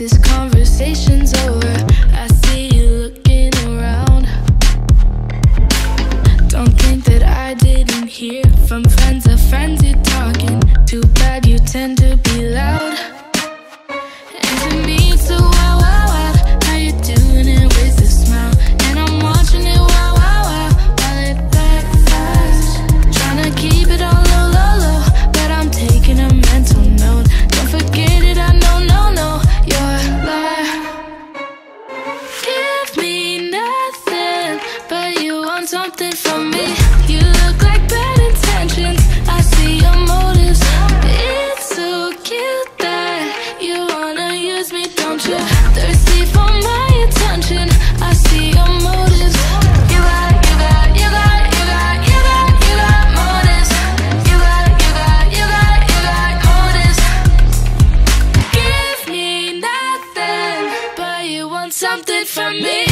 this conversation's over. I see you looking around. Don't think that I didn't hear from friends of friends you're talking. Too bad you tend to be loud. And to me it's so wow, wow, wow. How you doing it with a smile? And I'm watching it wow, wow, wow, while it backfires. Trying to keep it all low, low, low, but I'm taking a mental note. Don't forget it, I know, no, no, you're a liar. Give me nothing, but you want something from me. You look like bad intentions, I see your motives. It's so cute that you wanna use me, don't you? Thirsty for my attention, I see your motives. You got motives. You got motives. Give me nothing, but you want something from me.